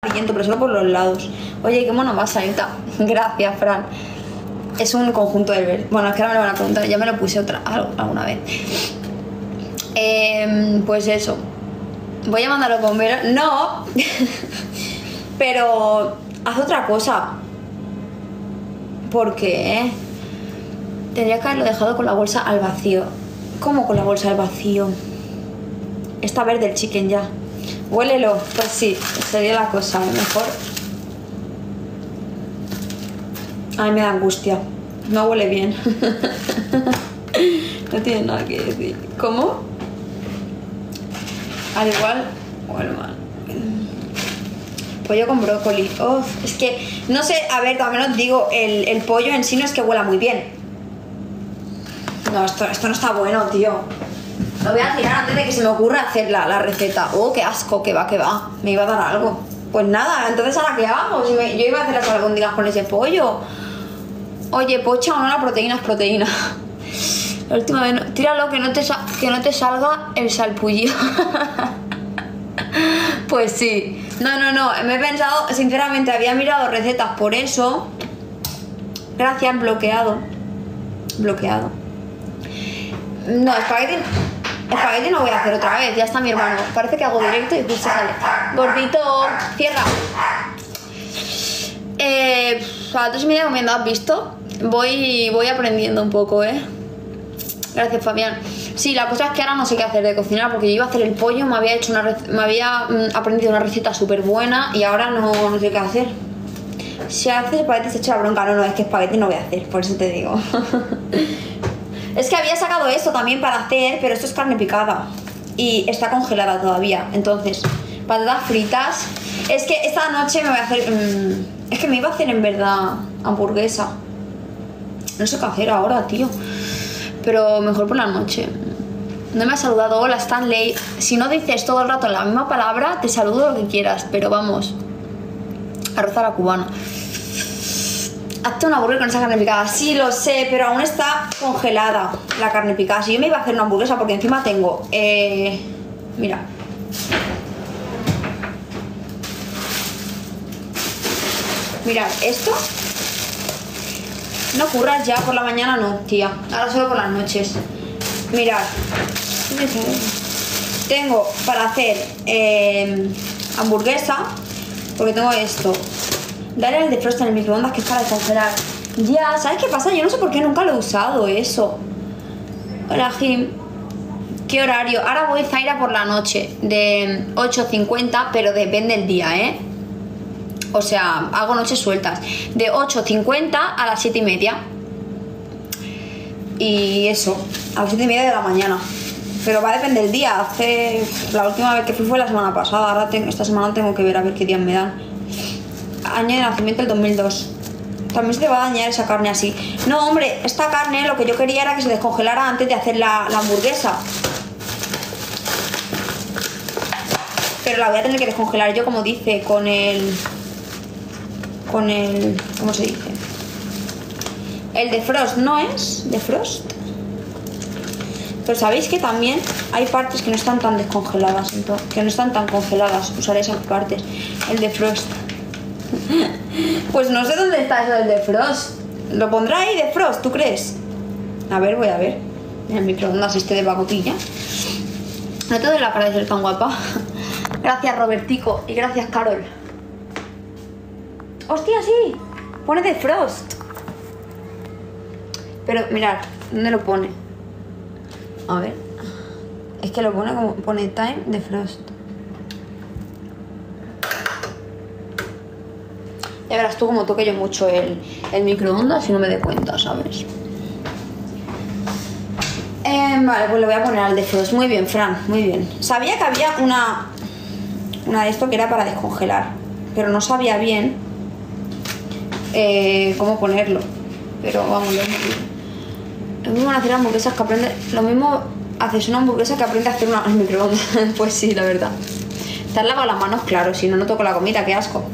pero solo por los lados. Oye, qué mono vas, Anita. Gracias, Fran. Es un conjunto de ver. Bueno, es que ahora me lo van a preguntar. Ya me lo puse alguna vez. Pues eso. Voy a mandar a los bomberos. No. Pero haz otra cosa. ¿Por qué? Tendría que haberlo dejado con la bolsa al vacío. ¿Cómo con la bolsa al vacío? Está verde el chicken ya. Huélelo. Pues sí, sería la cosa mejor. Ay, me da angustia. No huele bien. No tiene nada que decir. ¿Cómo? Al igual huele mal. Pollo con brócoli. Uf, es que, no sé, a ver, también os digo, el pollo en sí no es que huela muy bien. No, esto no está bueno, tío. Lo voy a tirar antes de que se me ocurra hacer la receta. Oh, qué asco, que va. Me iba a dar algo. Pues nada, entonces ¿ahora qué hago? Si yo iba a hacer las albóndigas con ese pollo. Oye, pocha o no, la proteína es proteína. La última vez, tíralo, que no te salga el salpullido. Pues sí. No, me he pensado, sinceramente, había mirado recetas por eso. Gracias, bloqueado. No, espagueti no voy a hacer otra vez, ya está mi hermano. Parece que hago directo y justo sale. Gordito, cierra. A las 3:30 comiendo, ¿has visto? Voy aprendiendo un poco, Gracias, Fabián. Sí, la cosa es que ahora no sé qué hacer de cocinar, porque yo iba a hacer el pollo, me había aprendido una receta súper buena y ahora no sé qué hacer. Si haces espagueti se echa la bronca. No, es que espagueti no voy a hacer, por eso te digo. Es que había sacado esto también para hacer, pero esto es carne picada y está congelada todavía. Entonces, patatas fritas. Es que esta noche me voy a hacer... es que me iba a hacer en verdad hamburguesa. No sé qué hacer ahora, tío. Pero mejor por la noche. No me ha saludado. Hola, Stanley. Si no dices todo el rato la misma palabra, te saludo lo que quieras. Pero vamos. Arroz a la cubana. Hazte una hamburguesa con esa carne picada. Sí, lo sé, pero aún está congelada la carne picada. Si yo me iba a hacer una hamburguesa, porque encima tengo... mira. Mirad, esto... No curras ya por la mañana, no, tía. Ahora solo por las noches. Mirad. Tengo para hacer hamburguesa, porque tengo esto. Dale al defrost en el microondas, que es para descongelar. Ya, ¿sabes qué pasa? Yo no sé por qué nunca lo he usado eso. Hola, Jim. ¿Qué horario? Ahora voy Zaira por la noche, de 8:50, pero depende del día, O sea, hago noches sueltas. De 8:50 a las 7:30. Y eso, a las 7:30 de la mañana. Pero va a depender del día. La última vez que fui fue la semana pasada. Ahora esta semana tengo que ver a ver qué días me dan. Año de nacimiento el 2002. También se te va a dañar esa carne así. No, hombre, esta carne lo que yo quería era que se descongelara antes de hacer la hamburguesa. Pero la voy a tener que descongelar yo, como dice, con el... ¿Cómo se dice? El defrost, ¿no es? ¿Defrost? Pero sabéis que también hay partes que no están tan descongeladas, que no están tan congeladas. Usaré esas partes. El defrost. Pues no sé dónde está eso del defrost. ¿Lo pondrá ahí defrost, tú crees? A ver, voy a ver. En el microondas este de pacotilla. No te doy la cara de ser tan guapa. Gracias, Robertico. Y gracias, Carol. ¡Hostia, sí! Pone defrost. Pero, mirad, ¿dónde lo pone? A ver. Es que lo pone como... Pone time defrost. Ya verás tú como toque yo mucho el microondas y no me dé cuenta, ¿sabes? Vale, pues le voy a poner al defrost. Muy bien, Fran, muy bien. Sabía que había una de esto que era para descongelar, pero no sabía bien cómo ponerlo. Pero vamos, lo mismo hacer hamburguesas que aprende. Lo mismo haces una hamburguesa que aprende a hacer una en microondas. Pues sí, la verdad. Te has lavado las manos, claro, si no, no toco la comida, qué asco.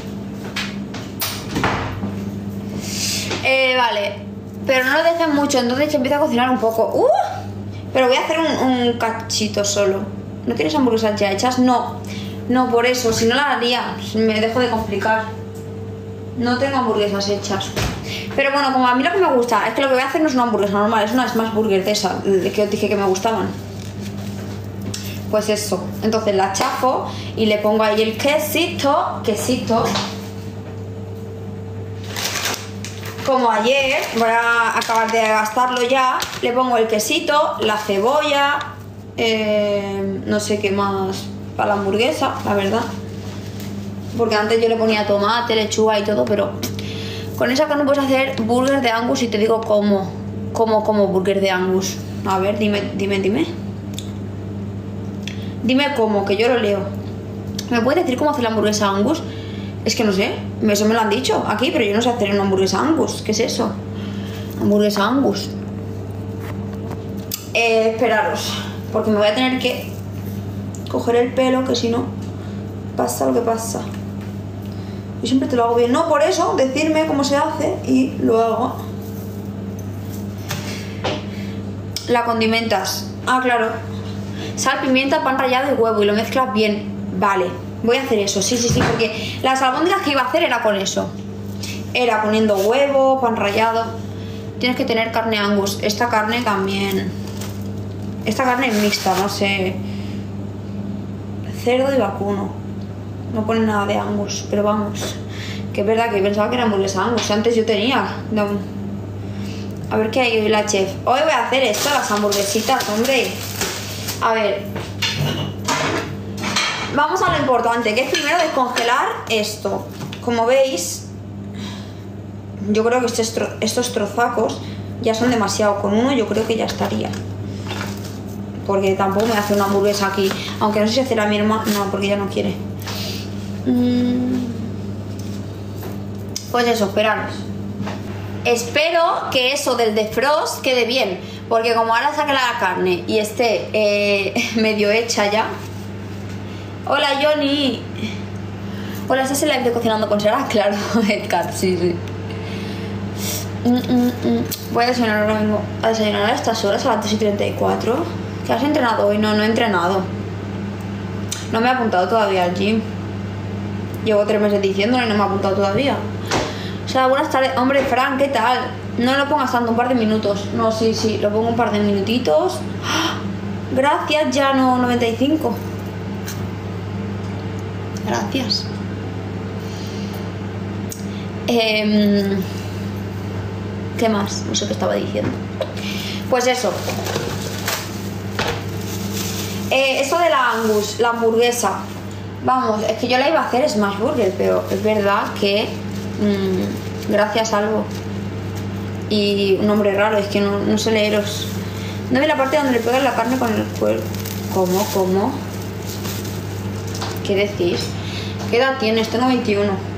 Vale, pero no lo dejes mucho, entonces empieza a cocinar un poco. Pero voy a hacer un cachito solo. ¿No tienes hamburguesas ya hechas? No. No, por eso, si no la haría, me dejo de complicar. No tengo hamburguesas hechas. Pero bueno, como a mí lo que me gusta es que lo que voy a hacer no es una hamburguesa normal, es una smash burger de esa, de que os dije que me gustaban. Pues eso, entonces la chafo y le pongo ahí el quesito. Como ayer, voy a acabar de gastarlo ya, le pongo el quesito, la cebolla, no sé qué más para la hamburguesa, la verdad. Porque antes yo le ponía tomate, lechuga y todo, pero con esa carne puedes hacer burger de Angus y te digo cómo burger de Angus. A ver, dime. Dime cómo, que yo lo leo. ¿Me puedes decir cómo hacer la hamburguesa Angus? Es que no sé, eso me lo han dicho aquí, pero yo no sé hacer una hamburguesa Angus. ¿Qué es eso? Hamburguesa Angus. Esperaros, porque me voy a tener que coger el pelo, que si no pasa lo que pasa. Yo siempre te lo hago bien. No, por eso, decirme cómo se hace y lo hago. La condimentas. Ah, claro. Sal, pimienta, pan rallado y huevo y lo mezclas bien. Vale, voy a hacer eso. Sí, porque las albóndigas que iba a hacer era con eso. Era poniendo huevo, pan rallado. Tienes que tener carne Angus. Esta carne también. Esta carne es mixta, no sé. Cerdo y vacuno. No pone nada de Angus, pero vamos. Que es verdad que pensaba que era hamburguesa Angus. Antes yo tenía. No. A ver qué hay hoy la chef. Hoy voy a hacer esto, las hamburguesitas, hombre. A ver. Vamos a lo importante, que es primero descongelar esto. Como veis, yo creo que estos trozacos ya son demasiado. Con uno yo creo que ya estaría. Porque tampoco me hace una hamburguesa aquí. Aunque no sé si hacerá mi hermana. No, porque ella no quiere. Pues eso, esperaros. Espero que eso del defrost quede bien. Porque como ahora saque la carne y esté medio hecha ya. Hola Johnny. Hola, ¿estás en live de Cocinando con Sara? Claro, Edgar, sí. Voy a desayunar ahora mismo. A desayunar a estas horas, a las 2:34. ¿Qué has entrenado hoy? No he entrenado. No me he apuntado todavía al gym. Llevo 3 meses diciéndolo y no me he apuntado todavía. O sea, buenas tardes. Hombre, Fran, ¿qué tal? No lo pongas tanto, un par de minutos. No, sí, lo pongo un par de minutitos. ¡Ah! Gracias, Llano 95. Gracias. ¿Qué más? No sé qué estaba diciendo. Pues eso. Eso de la Angus, la hamburguesa. Vamos, es que yo la iba a hacer Smash Burger, pero es verdad que gracias algo. Y un nombre raro, es que no sé leeros. No ve la parte donde le pegan la carne con el cuerpo. ¿Cómo? ¿Qué decís? ¿Qué edad tienes? Tengo 21.